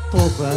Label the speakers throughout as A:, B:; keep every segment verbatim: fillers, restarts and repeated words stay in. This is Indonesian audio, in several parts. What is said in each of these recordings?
A: Toba.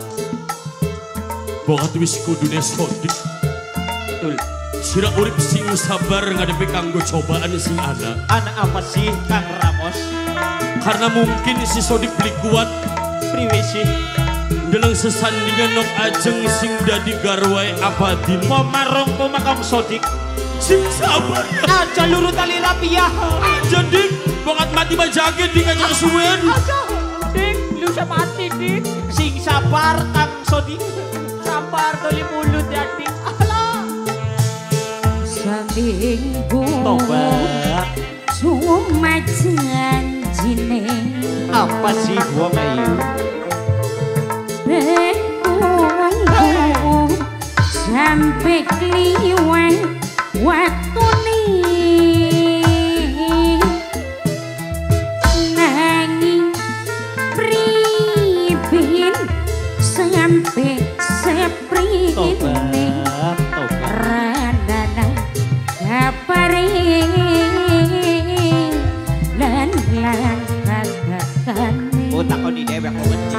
B: Bokat wis kudune sodik.
A: Betul.
B: Sira urip sing sabar ngadepi kanggo cobaan sing ana.
A: Anak apa sih Kang Ramos?
B: Karena mungkin si sodik beli kuat
A: Priwe sih?
B: dalam sesandingan nok ajeng sing dadi garwae abadin.
A: Pemarong pemakang sodik.
B: Sing sabar ya.
A: Aja luru tali lapia.
B: Aja dik, bokat mati bajage dik aja kesuwen.
C: Aja, dik, lu sama mati dik.
A: Sing sabar Kang sodik.
C: Sabar toli mulut ya dik. Alah.
D: Seminggu
A: Toba.
D: cuma janjine
A: Apa sih wong ayu?
D: Betunggu sampai kliwat waktu nih nanging pribin sampai seprin
A: Toba, toba.
D: radana kapare lan lan kagakane
A: Oh takon di dewek kok benci.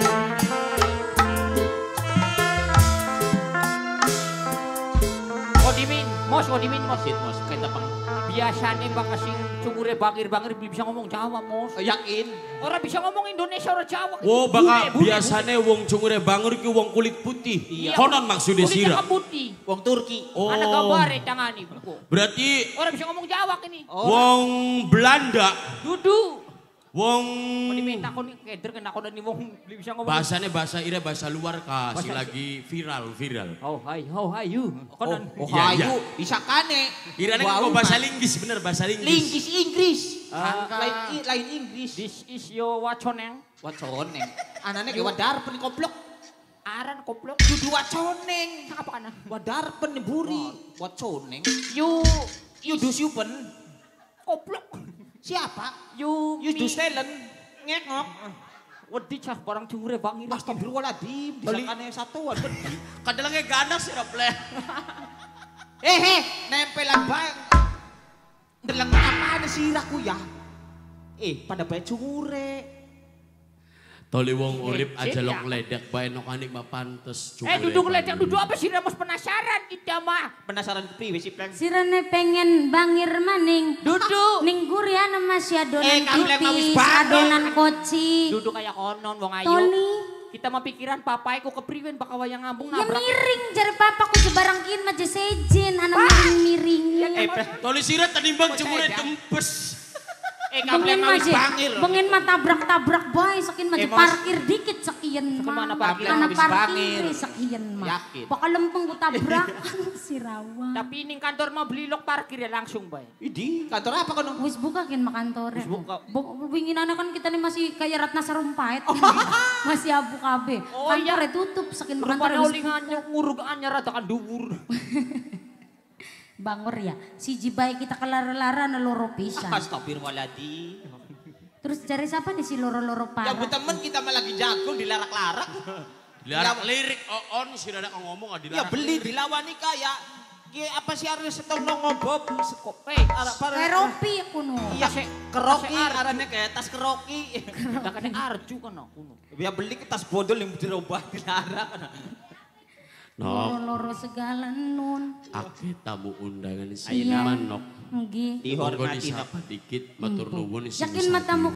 C: Oh dimin, mos, oh dimin mos.
A: Sit mos kita pang
C: Biasanya bang kasing cungure bangir-bangir bisa ngomong Jawa mos.
A: yakin.
C: Orang bisa ngomong Indonesia orang Jawa.
B: Oh
C: Bule,
B: baka
C: bule,
B: biasane wong cungure bangur ki wong kulit putih.
C: Iya.
B: Konon maksudnya
C: Kulitnya
B: sira.
C: kan putih.
A: Wong Turki.
B: Oh.
C: Ada gambar ya tangani buku.
B: Berarti
C: Orang bisa ngomong Jawa ini.
A: Oh.
B: wong Belanda,
C: Dudu.
B: wong
C: Mau diminta kon keder kena kon ni wong bisa ngomong.
B: bahasane bahasa ira bahasa luar kasih
C: Bahasa-
B: lagi viral viral.
C: Oh hai, oh hai you.
A: Oh,
C: Konon.
A: oh
B: Iya,
A: hayu, isakane.
B: Irane kok bahasa Linggis bener bahasa Linggis.
A: Linggis Inggris.
C: Ah.
A: Lain i- lain Inggris.
C: This is your waconeng.
A: Waconeng. Anane ge wadarpen koplok.
C: Aran koplok.
A: Dudu waconeng.
C: Apa ana?
A: Wadarpen buri. Waconeng.
C: You
A: You do supen.
C: koplok.
A: Siapa?
C: You
A: You do
C: mi-
A: stelen. Ngekok.
C: Wedi cah barang cungure bangir.
A: Astagfirullahaladzim.
B: Beli-
A: Disakane satuan. Beli.
B: Kadalangnya ganas sih Raple.
A: Eh eh, nempelan bang. Delang apaan sih raku ya? Eh, pada bae cungure.
B: Toli wong urip
C: Ngecek
B: aja
C: ya.
B: long ledak bae nok anik mah pantes
C: Eh duduk ledek duduk apa sih Ramos penasaran kita mah.
A: Penasaran priwe sih pleng?
D: sirene pengen bangir maning
C: Duduk.
D: ning guriana masih adonan
A: Eh, kamu lihat mawis
D: tipis
A: banget.
D: adonan koci
C: Duduk kayak konon wong ayu.
D: Toli
C: Kita mah pikiran papaiku kepriwen bakal wayang ngambung
D: ya
C: nabrak.
D: miring jari papaku jebarang kin mah sejin anak miring-miring
A: Eh, pleng.
B: Toli sirat tanimbang
C: Kok
B: cemure
C: saya,
B: dempes.
A: Eh, kamu
D: Bengin
A: lihat
D: mah
A: mawis
D: je,
A: bangir.
D: bengin mah tabrak-tabrak boy, sakin mah je
A: Eh, Mas.
D: parkir dikit sakian
C: Sakin
D: mah.
C: mana parkir,
D: Mana
A: habis
D: parkir
A: bangir.
D: sakian mah.
A: Yakin.
D: Bakal lempeng ku tabrak si Rawa.
C: Tapi ini kantor mah beli lok parkir ya langsung bay.
A: Idi, kantor apa kono?
D: Wis buka kan mah kantor.
A: Wis buka.
D: Winginana kan kita nih masih kayak Ratna Sarumpait. masih abu kabe.
C: Oh, iya.
D: Kantornya tutup sakin mah
C: Rupanya
D: kantor wis
C: ulingannya ngurugannya rada kan dhuwur.
D: bangor ya. Si jibai kita kelar-lara na loro pisan.
A: Astagfirullahaladzim.
D: Terus cari siapa nih si loro-loro
A: Ya
D: parah?
A: bu temen kita mah lagi jagung dilarak-larak.
B: Dilarang lirik on si dadak ngomong ah
A: Ya
B: dilarang.
A: beli dilawani kayak ya apa sih harus setong ngobob sekop.
C: Eh,
A: Arah para.
D: Kayak ropi aku no.
A: Iya, keroki,
C: Tasnya Arju.
A: arahnya kayak tas keroki.
C: Dah kena arju kan aku.
A: Ya beli ke tas bodol yang dirubah dilarang.
B: Nok,
D: Loro-loro segala nun.
B: akeh tamu undangan si
D: Iya.
B: manok.
D: Nggih.
B: Monggo
A: Dihormati.
B: disapa dikit matur nuwun sing
D: Yakin matamu